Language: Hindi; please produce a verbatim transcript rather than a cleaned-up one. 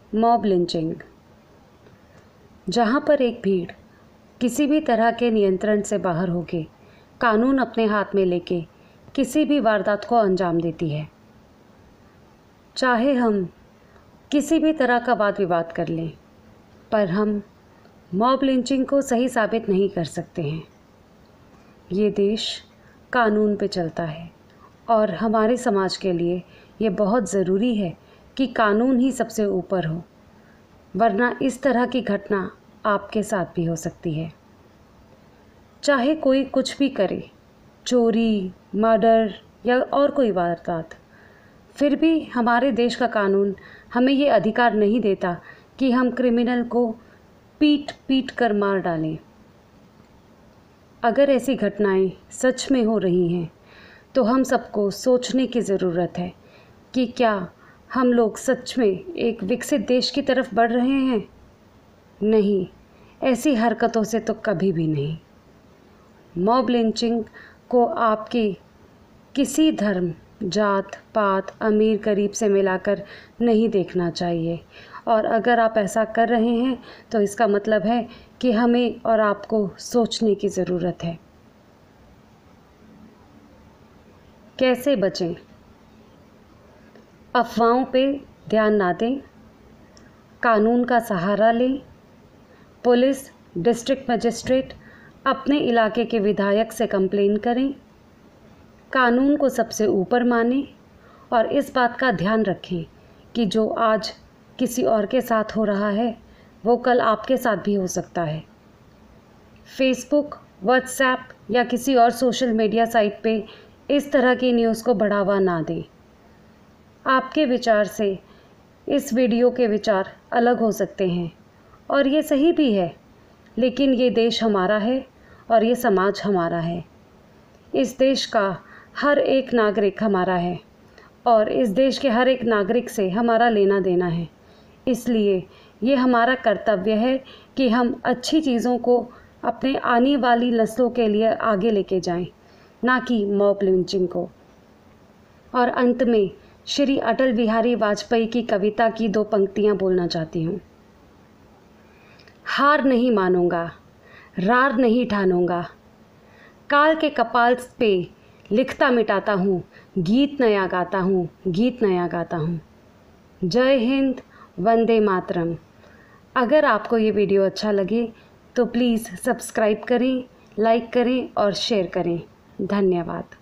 Mob lynching. जहाँ पर एक भीड़ किसी भी तरह के नियंत्रण से बाहर होके कानून अपने हाथ में लेके किसी भी वारदात को अंजाम देती है, चाहे हम किसी भी तरह का वाद विवाद कर लें, पर हम मॉब लिंचिंग को सही साबित नहीं कर सकते हैं। ये देश कानून पे चलता है और हमारे समाज के लिए ये बहुत ज़रूरी है कि कानून ही सबसे ऊपर हो, वरना इस तरह की घटना आपके साथ भी हो सकती है। चाहे कोई कुछ भी करे, चोरी, मर्डर या और कोई वारदात, फिर भी हमारे देश का कानून हमें ये अधिकार नहीं देता कि हम क्रिमिनल को पीट पीट कर मार डालें। अगर ऐसी घटनाएं सच में हो रही हैं तो हम सबको सोचने की ज़रूरत है कि क्या हम लोग सच में एक विकसित देश की तरफ बढ़ रहे हैं? नहीं, ऐसी हरकतों से तो कभी भी नहीं। मॉब लिंचिंग को आपके किसी धर्म, जात पात, अमीर गरीब से मिलाकर नहीं देखना चाहिए, और अगर आप ऐसा कर रहे हैं तो इसका मतलब है कि हमें और आपको सोचने की ज़रूरत है। कैसे बचें? अफवाहों पे ध्यान ना दें, कानून का सहारा लें, पुलिस, डिस्ट्रिक्ट मजिस्ट्रेट, अपने इलाके के विधायक से कंप्लेन करें, कानून को सबसे ऊपर मानें और इस बात का ध्यान रखें कि जो आज किसी और के साथ हो रहा है वो कल आपके साथ भी हो सकता है। फेसबुक, व्हाट्सएप या किसी और सोशल मीडिया साइट पे इस तरह की न्यूज़ को बढ़ावा ना दें। आपके विचार से इस वीडियो के विचार अलग हो सकते हैं और ये सही भी है, लेकिन ये देश हमारा है और ये समाज हमारा है। इस देश का हर एक नागरिक हमारा है और इस देश के हर एक नागरिक से हमारा लेना देना है। इसलिए ये हमारा कर्तव्य है कि हम अच्छी चीज़ों को अपने आने वाली नस्लों के लिए आगे लेके जाएं, ना कि मॉब लिंचिंग को। और अंत में श्री अटल बिहारी वाजपेयी की कविता की दो पंक्तियां बोलना चाहती हूँ। हार नहीं मानूंगा, रार नहीं ठानूंगा, काल के कपाल पे लिखता मिटाता हूँ, गीत नया गाता हूँ, गीत नया गाता हूँ। जय हिंद, वंदे मातरम। अगर आपको ये वीडियो अच्छा लगे तो प्लीज़ सब्सक्राइब करें, लाइक करें और शेयर करें। धन्यवाद।